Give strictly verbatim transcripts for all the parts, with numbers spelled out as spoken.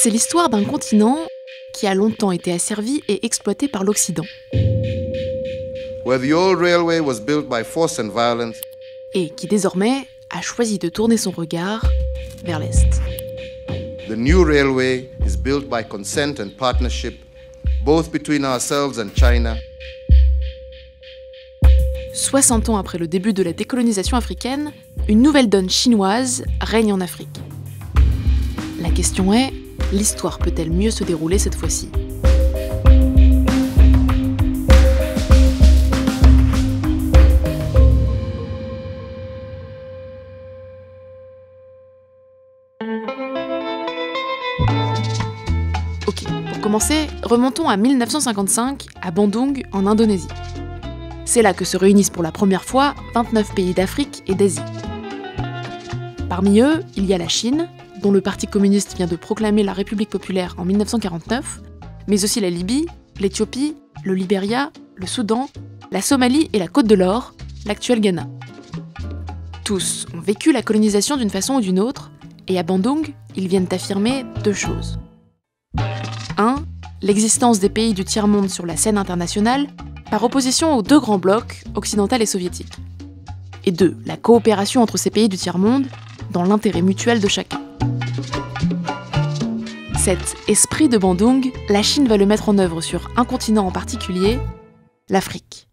C'est l'histoire d'un continent qui a longtemps été asservi et exploité par l'Occident. Where the old railway was built by force and violence. Et qui désormais a choisi de tourner son regard vers l'Est. The new railway is built by consent and partnership, both between ourselves and China. soixante ans après le début de la décolonisation africaine, une nouvelle donne chinoise règne en Afrique. La question est, l'histoire peut-elle mieux se dérouler cette fois-ci ? Ok, pour commencer, remontons à mille neuf cent cinquante-cinq, à Bandung, en Indonésie. C'est là que se réunissent pour la première fois vingt-neuf pays d'Afrique et d'Asie. Parmi eux, il y a la Chine, dont le Parti communiste vient de proclamer la République populaire en mille neuf cent quarante-neuf, mais aussi la Libye, l'Éthiopie, le Libéria, le Soudan, la Somalie et la Côte de l'Or, l'actuel Ghana. Tous ont vécu la colonisation d'une façon ou d'une autre, et à Bandung, ils viennent affirmer deux choses. un. L'existence des pays du tiers-monde sur la scène internationale, par opposition aux deux grands blocs, occidental et soviétique. Et deux. La coopération entre ces pays du tiers-monde, dans l'intérêt mutuel de chacun. Cet esprit de Bandung, la Chine va le mettre en œuvre sur un continent en particulier, l'Afrique.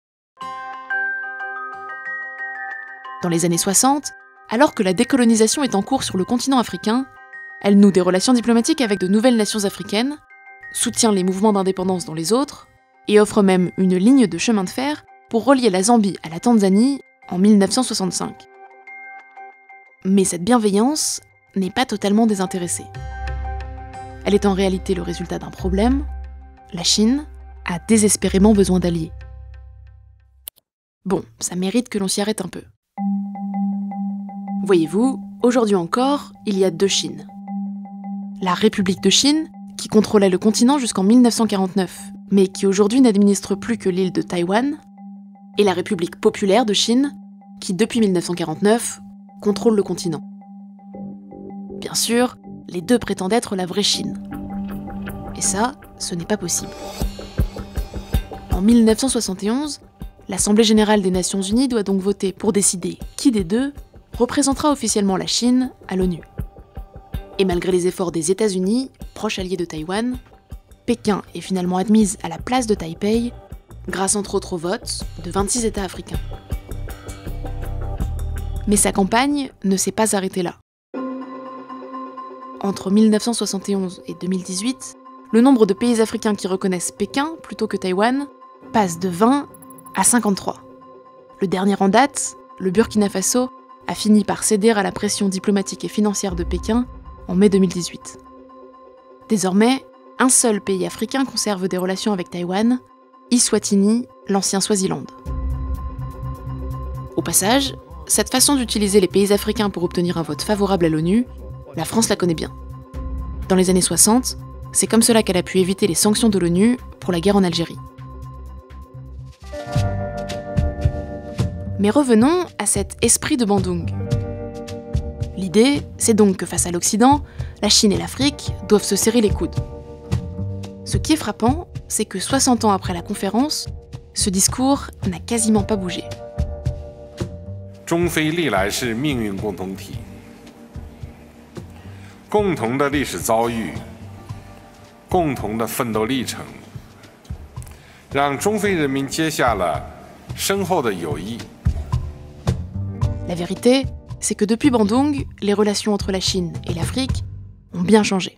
Dans les années soixante, alors que la décolonisation est en cours sur le continent africain, elle noue des relations diplomatiques avec de nouvelles nations africaines, soutient les mouvements d'indépendance dans les autres, et offre même une ligne de chemin de fer pour relier la Zambie à la Tanzanie en mille neuf cent soixante-cinq. Mais cette bienveillance n'est pas totalement désintéressée. Elle est en réalité le résultat d'un problème. La Chine a désespérément besoin d'alliés. Bon, ça mérite que l'on s'y arrête un peu. Voyez-vous, aujourd'hui encore, il y a deux Chines. La République de Chine, qui contrôlait le continent jusqu'en mille neuf cent quarante-neuf, mais qui aujourd'hui n'administre plus que l'île de Taïwan, et la République populaire de Chine, qui depuis mille neuf cent quarante-neuf contrôle le continent. Bien sûr, les deux prétendent être la vraie Chine. Et ça, ce n'est pas possible. En mille neuf cent soixante et onze, l'Assemblée générale des Nations unies doit donc voter pour décider qui des deux représentera officiellement la Chine à l'ONU. Et malgré les efforts des États-Unis, proches alliés de Taïwan, Pékin est finalement admise à la place de Taipei, grâce entre autres au vote de vingt-six États africains. Mais sa campagne ne s'est pas arrêtée là. Entre mille neuf cent soixante et onze et deux mille dix-huit, le nombre de pays africains qui reconnaissent Pékin plutôt que Taïwan passe de vingt à cinquante-trois. Le dernier en date, le Burkina Faso, a fini par céder à la pression diplomatique et financière de Pékin en mai deux mille dix-huit. Désormais, un seul pays africain conserve des relations avec Taïwan, Eswatini, l'ancien Swaziland. Au passage, cette façon d'utiliser les pays africains pour obtenir un vote favorable à l'ONU, la France la connaît bien. Dans les années soixante, c'est comme cela qu'elle a pu éviter les sanctions de l'ONU pour la guerre en Algérie. Mais revenons à cet esprit de Bandung. L'idée, c'est donc que face à l'Occident, la Chine et l'Afrique doivent se serrer les coudes. Ce qui est frappant, c'est que soixante ans après la conférence, ce discours n'a quasiment pas bougé. 中非历来是命运共同体，共同的历史遭遇，共同的奋斗历程，让中非人民结下了深厚的友谊。 La vérité, c'est que depuis Bandung, les relations entre la Chine et l'Afrique ont bien changé.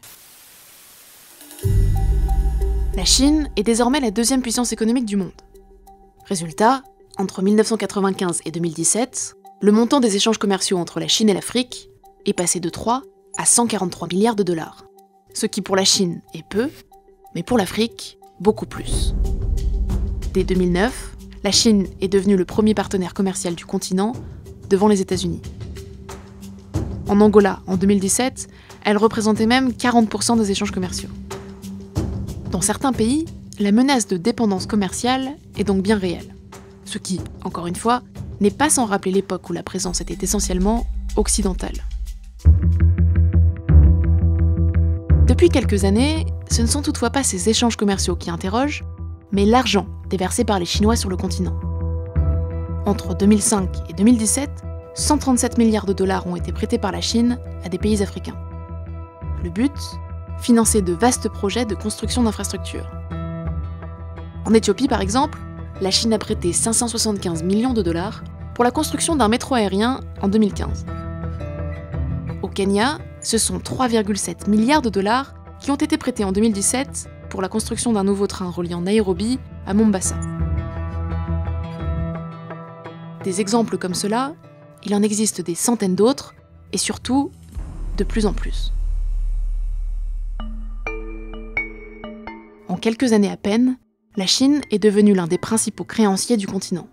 La Chine est désormais la deuxième puissance économique du monde. Résultat, entre mille neuf cent quatre-vingt-quinze et deux mille dix-sept, le montant des échanges commerciaux entre la Chine et l'Afrique est passé de trois à cent quarante-trois milliards de dollars. Ce qui pour la Chine est peu, mais pour l'Afrique, beaucoup plus. Dès deux mille neuf, la Chine est devenue le premier partenaire commercial du continent devant les États-Unis. En Angola, en deux mille dix-sept, elle représentait même quarante pour cent des échanges commerciaux. Dans certains pays, la menace de dépendance commerciale est donc bien réelle. Ce qui, encore une fois, n'est pas sans rappeler l'époque où la présence était essentiellement occidentale. Depuis quelques années, ce ne sont toutefois pas ces échanges commerciaux qui interrogent, mais l'argent déversé par les Chinois sur le continent. Entre deux mille cinq et deux mille dix-sept, cent trente-sept milliards de dollars ont été prêtés par la Chine à des pays africains. Le but ? Financer de vastes projets de construction d'infrastructures. En Éthiopie, par exemple, la Chine a prêté cinq cent soixante-quinze millions de dollars pour la construction d'un métro aérien en deux mille quinze. Au Kenya, ce sont trois virgule sept milliards de dollars qui ont été prêtés en deux mille dix-sept pour la construction d'un nouveau train reliant Nairobi à Mombasa. Des exemples comme cela, il en existe des centaines d'autres, et surtout, de plus en plus. En quelques années à peine, la Chine est devenue l'un des principaux créanciers du continent.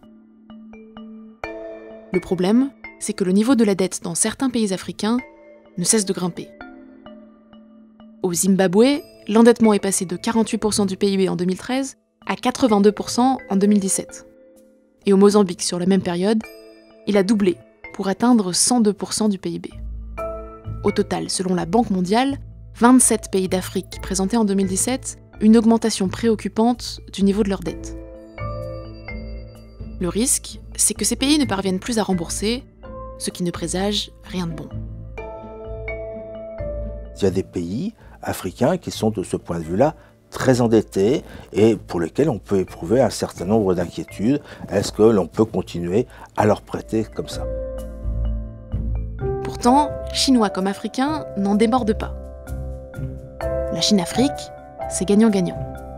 Le problème, c'est que le niveau de la dette dans certains pays africains ne cesse de grimper. Au Zimbabwe, l'endettement est passé de quarante-huit pour cent du P I B en deux mille treize à quatre-vingt-deux pour cent en deux mille dix-sept. Et au Mozambique, sur la même période, il a doublé pour atteindre cent deux pour cent du P I B. Au total, selon la Banque mondiale, vingt-sept pays d'Afrique présentaient en deux mille dix-sept une augmentation préoccupante du niveau de leur dette. Le risque, c'est que ces pays ne parviennent plus à rembourser, ce qui ne présage rien de bon. Il y a des pays africains qui sont de ce point de vue-là très endettés et pour lesquels on peut éprouver un certain nombre d'inquiétudes. Est-ce que l'on peut continuer à leur prêter comme ça ? Pourtant, Chinois comme Africains n'en débordent pas. La Chine-Afrique, c'est gagnant-gagnant.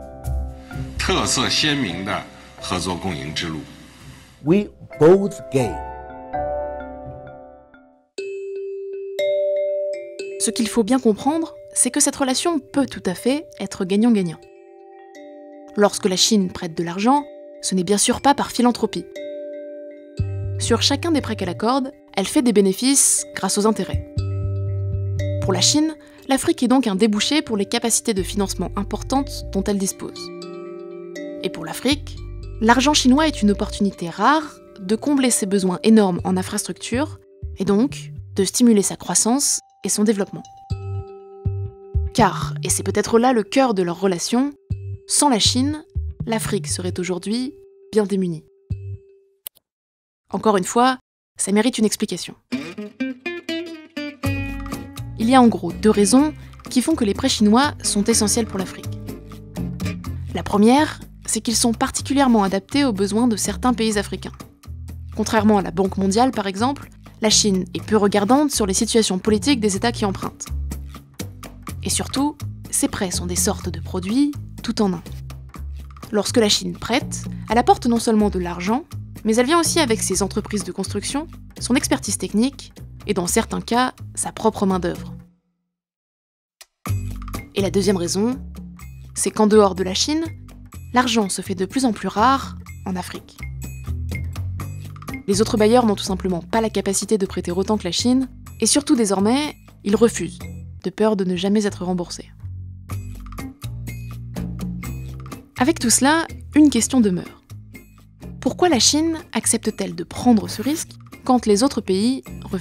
We both gain. Ce qu'il faut bien comprendre, c'est que cette relation peut tout à fait être gagnant-gagnant. Lorsque la Chine prête de l'argent, ce n'est bien sûr pas par philanthropie. Sur chacun des prêts qu'elle accorde, elle fait des bénéfices grâce aux intérêts. Pour la Chine, l'Afrique est donc un débouché pour les capacités de financement importantes dont elle dispose. Et pour l'Afrique, l'argent chinois est une opportunité rare de combler ses besoins énormes en infrastructures et donc de stimuler sa croissance et son développement. Car, et c'est peut-être là le cœur de leur relation, sans la Chine, l'Afrique serait aujourd'hui bien démunie. Encore une fois, ça mérite une explication. Il y a en gros deux raisons qui font que les prêts chinois sont essentiels pour l'Afrique. La première, c'est qu'ils sont particulièrement adaptés aux besoins de certains pays africains. Contrairement à la Banque mondiale, par exemple, la Chine est peu regardante sur les situations politiques des États qui empruntent. Et surtout, ces prêts sont des sortes de produits tout en un. Lorsque la Chine prête, elle apporte non seulement de l'argent, mais elle vient aussi avec ses entreprises de construction, son expertise technique, et dans certains cas, sa propre main-d'œuvre. Et la deuxième raison, c'est qu'en dehors de la Chine, l'argent se fait de plus en plus rare en Afrique. Les autres bailleurs n'ont tout simplement pas la capacité de prêter autant que la Chine, et surtout désormais, ils refusent, de peur de ne jamais être remboursés. Avec tout cela, une question demeure. Pourquoi la Chine accepte-t-elle de prendre ce risque quand les autres pays refusent ?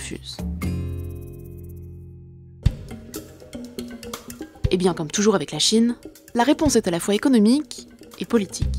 Eh bien, comme toujours avec la Chine, la réponse est à la fois économique et politique.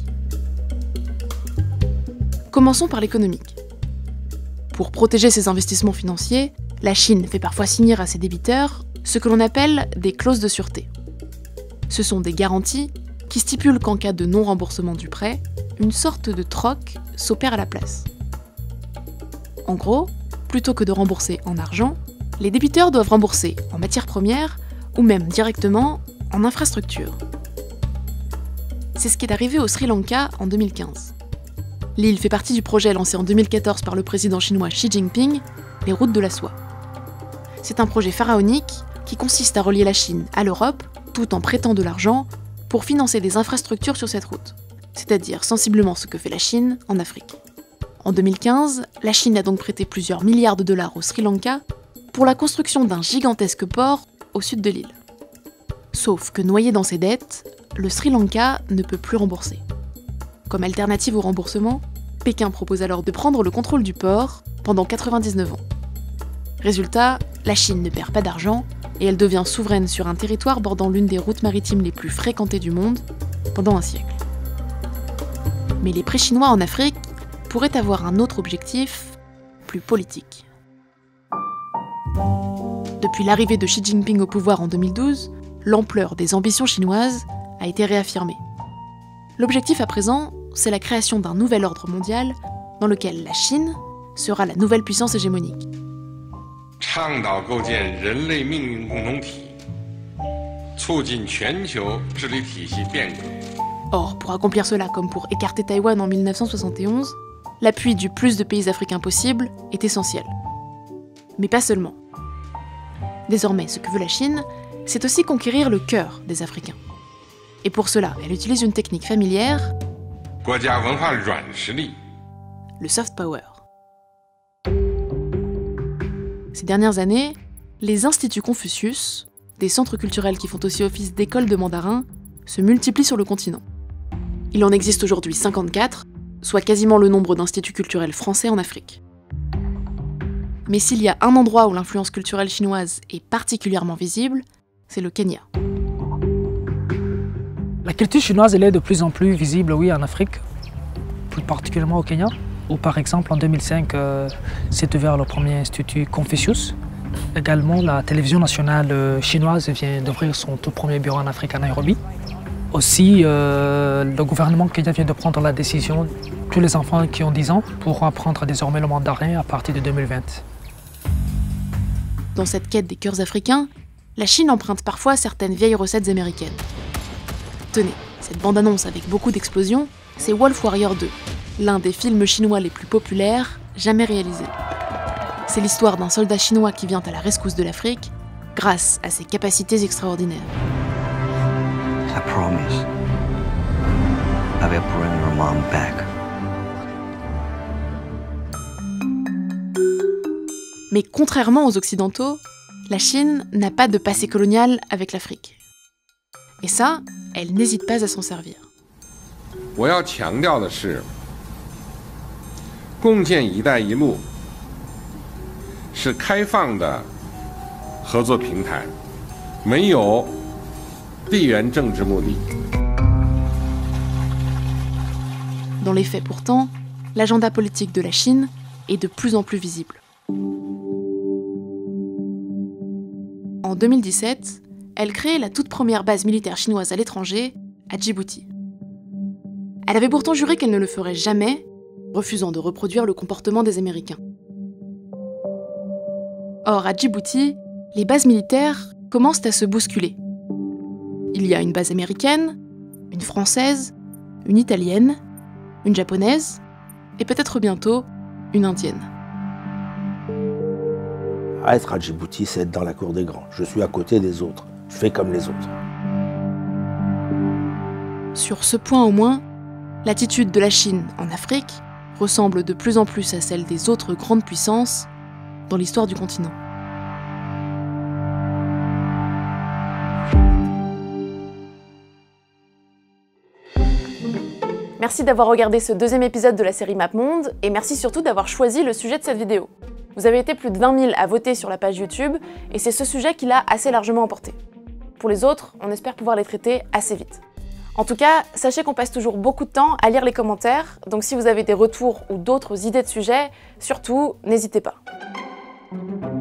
Commençons par l'économique. Pour protéger ses investissements financiers, la Chine fait parfois signer à ses débiteurs ce que l'on appelle des clauses de sûreté. Ce sont des garanties qui stipulent qu'en cas de non-remboursement du prêt, une sorte de troc s'opère à la place. En gros, plutôt que de rembourser en argent, les débiteurs doivent rembourser en matières premières ou même directement en infrastructures. C'est ce qui est arrivé au Sri Lanka en deux mille quinze. L'île fait partie du projet lancé en deux mille quatorze par le président chinois Xi Jinping, les routes de la soie. C'est un projet pharaonique qui consiste à relier la Chine à l'Europe tout en prêtant de l'argent pour financer des infrastructures sur cette route, c'est-à-dire sensiblement ce que fait la Chine en Afrique. En deux mille quinze, la Chine a donc prêté plusieurs milliards de dollars au Sri Lanka pour la construction d'un gigantesque port au sud de l'île. Sauf que noyé dans ses dettes, le Sri Lanka ne peut plus rembourser. Comme alternative au remboursement, Pékin propose alors de prendre le contrôle du port pendant quatre-vingt-dix-neuf ans. Résultat, la Chine ne perd pas d'argent, mais elle gagne du temps. et elle devient souveraine sur un territoire bordant l'une des routes maritimes les plus fréquentées du monde pendant un siècle. Mais les pré-chinois en Afrique pourraient avoir un autre objectif, plus politique. Depuis l'arrivée de Xi Jinping au pouvoir en deux mille douze, l'ampleur des ambitions chinoises a été réaffirmée. L'objectif à présent, c'est la création d'un nouvel ordre mondial dans lequel la Chine sera la nouvelle puissance hégémonique. Or, pour accomplir cela, comme pour écarter Taïwan en mille neuf cent soixante et onze, l'appui du plus de pays africains possible est essentiel. Mais pas seulement. Désormais, ce que veut la Chine, c'est aussi conquérir le cœur des Africains. Et pour cela, elle utilise une technique familière, le soft power. Ces dernières années, les instituts Confucius, des centres culturels qui font aussi office d'école de mandarin, se multiplient sur le continent. Il en existe aujourd'hui cinquante-quatre, soit quasiment le nombre d'instituts culturels français en Afrique. Mais s'il y a un endroit où l'influence culturelle chinoise est particulièrement visible, c'est le Kenya. La culture chinoise elle est de plus en plus visible, oui, en Afrique, plus particulièrement au Kenya, où par exemple en deux mille cinq euh, s'est ouvert le premier institut Confucius. Également, la télévision nationale chinoise vient d'ouvrir son tout premier bureau en Afrique à Nairobi. Aussi, euh, le gouvernement kenyan vient de prendre la décision que tous les enfants qui ont dix ans pourront apprendre désormais le mandarin à partir de deux mille vingt. Dans cette quête des cœurs africains, la Chine emprunte parfois certaines vieilles recettes américaines. Tenez, cette bande-annonce avec beaucoup d'explosions, c'est Wolf Warrior deux, l'un des films chinois les plus populaires jamais réalisés. C'est l'histoire d'un soldat chinois qui vient à la rescousse de l'Afrique grâce à ses capacités extraordinaires. I promise I will bring your mom back. Mais contrairement aux Occidentaux, la Chine n'a pas de passé colonial avec l'Afrique. Et ça, elle n'hésite pas à s'en servir. 我要强调的是，共建“一带一路”是开放的合作平台，没有地缘政治目的。 Dans les faits pourtant, l'agenda politique de la Chine est de plus en plus visible. En deux mille dix-sept, elle crée la toute première base militaire chinoise à l'étranger, à Djibouti. Elle avait pourtant juré qu'elle ne le ferait jamais, refusant de reproduire le comportement des Américains. Or, à Djibouti, les bases militaires commencent à se bousculer. Il y a une base américaine, une française, une italienne, une japonaise, et peut-être bientôt une indienne. Être à Djibouti, c'est être dans la cour des grands. Je suis à côté des autres, je fais comme les autres. Sur ce point au moins, l'attitude de la Chine en Afrique ressemble de plus en plus à celle des autres grandes puissances dans l'histoire du continent. Merci d'avoir regardé ce deuxième épisode de la série MapMonde, et merci surtout d'avoir choisi le sujet de cette vidéo. Vous avez été plus de vingt mille à voter sur la page YouTube, et c'est ce sujet qui l'a assez largement emporté. Pour les autres, on espère pouvoir les traiter assez vite. En tout cas, sachez qu'on passe toujours beaucoup de temps à lire les commentaires, donc si vous avez des retours ou d'autres idées de sujets, surtout, n'hésitez pas.